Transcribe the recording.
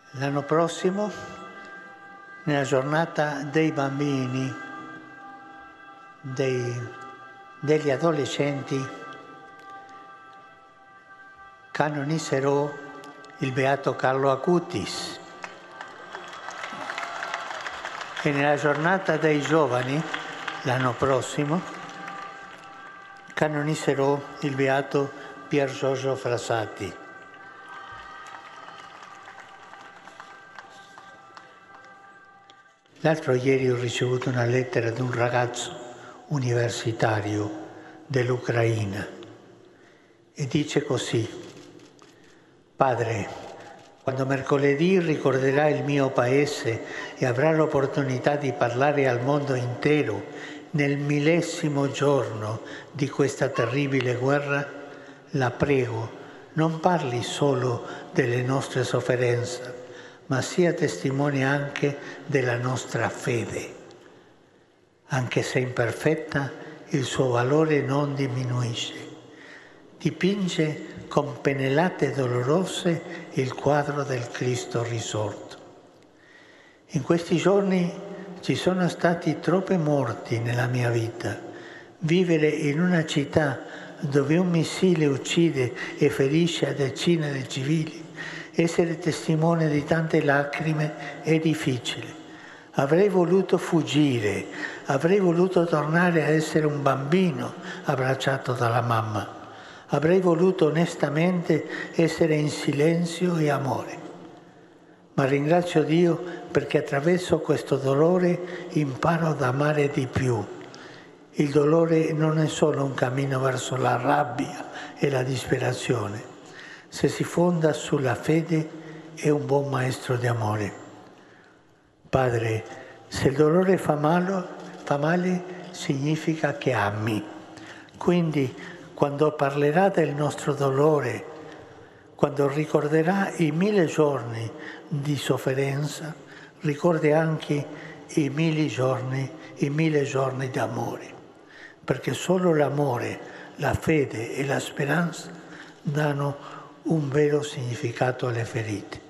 L'anno prossimo, nella giornata dei bambini, degli adolescenti, canonizzerò il Beato Carlo Acutis. E nella giornata dei giovani, l'anno prossimo, canonizzerò il Beato Pier Giorgio Frassati. L'altro ieri ho ricevuto una lettera di un ragazzo universitario dell'Ucraina e dice così: Padre, quando mercoledì ricorderà il mio paese e avrà l'opportunità di parlare al mondo intero nel 1000° giorno di questa terribile guerra, la prego, non parli solo delle nostre sofferenze, ma sia testimone anche della nostra fede. Anche se imperfetta, il suo valore non diminuisce. Dipinge con pennellate dolorose il quadro del Cristo risorto. In questi giorni ci sono stati troppi morti nella mia vita. Vivere in una città dove un missile uccide e ferisce a decine di civili, essere testimone di tante lacrime è difficile. Avrei voluto fuggire, avrei voluto tornare a essere un bambino abbracciato dalla mamma. Avrei voluto onestamente essere in silenzio e amore. Ma ringrazio Dio perché attraverso questo dolore imparo ad amare di più. Il dolore non è solo un cammino verso la rabbia e la disperazione. Se si fonda sulla fede è un buon maestro di amore. Padre, se il dolore fa male significa che ami. Quindi quando parlerà del nostro dolore, quando ricorderà i 1000 giorni di sofferenza, ricordi anche i 1000 giorni di amore, perché solo l'amore, la fede e la speranza danno un vero significato alle ferite.